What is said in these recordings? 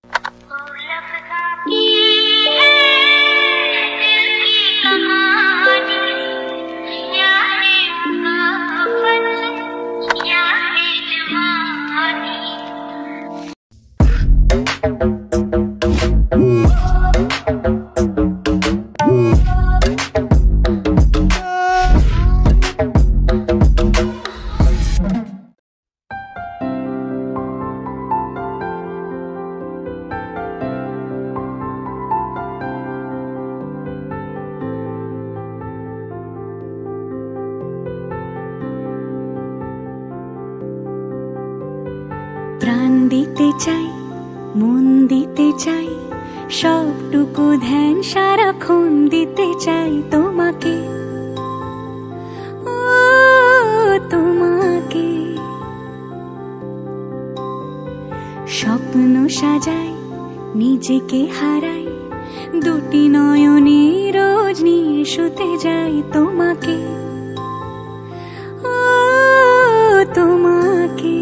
প্রাণ দিতে চাই, মন দিতে চাই, সবটুকু ধ্যান সারাক্ষণ দিতে চাই তোমাকে, ও তোমাকে। স্বপ্ন সাজাই, নিজেকে হারাই, দুটি নয়নে রোজ নিয়ে শুতে যাই তোমাকে, ও তোমাকে।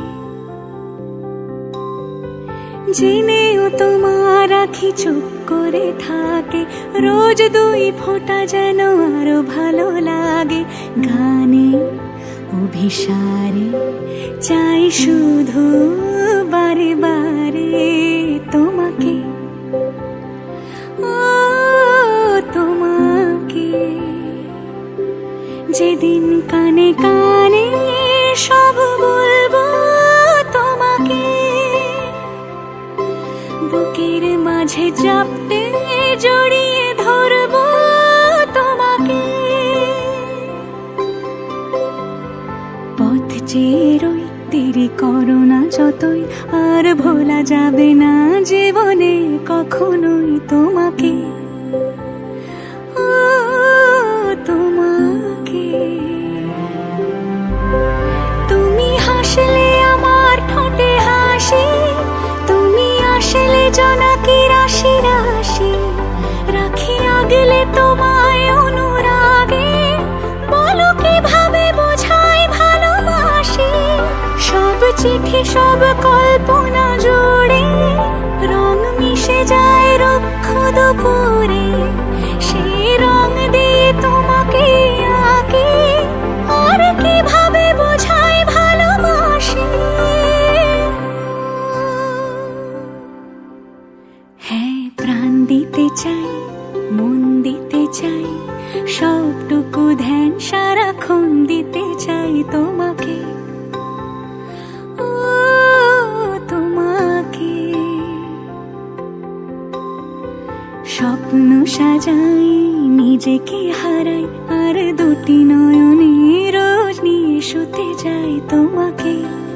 জেনেও তোমার আখি চুপ করে থাকে, রোজ দুই ফোঁটা যেন আরো ভালো লাগে। গানে অভিসারে চাই শুধু বারে বারে তোমাকে, ও তোমাকে। যেদিন কানে কানে সব বলবো তোমাকে, বুকের মাঝে চাপতে জড়িয়ে ধরবো তোমাকে। পথ চেয়ে রই, দেরি করো না যতই, আর ভোলা যাবে না জীবনে কখনোই তোমাকে, ও তোমাকে। তুমি হাসলে আমার ঠোঁটে হাসি, তুমি আসলে জোনাকি রাশি রাশি, রাখি আগলে তোমায় অনুরাগে, বলো কিভাবে বোঝাই ভালোবাসি। সব চিঠি সব কল্পনা জুড়ে রং মিশে যায় রুক্ষ দুপুরে, সেই রং দিয়ে তোমাকে আঁকি, আর কিভাবে বোঝাই ভালোবাসি। হ্যাঁ, প্রাণ দিতে চাই, মন দিতে চাই, সবটুকু ধ্যান সারাক্ষণ দিতে চাই তোমাকে, ও তোমাকে। স্বপ্ন সাজাই, নিজেকে হারাই, আর দুটি নয়নে রোজ নিয়ে শুতে যাই তোমাকে।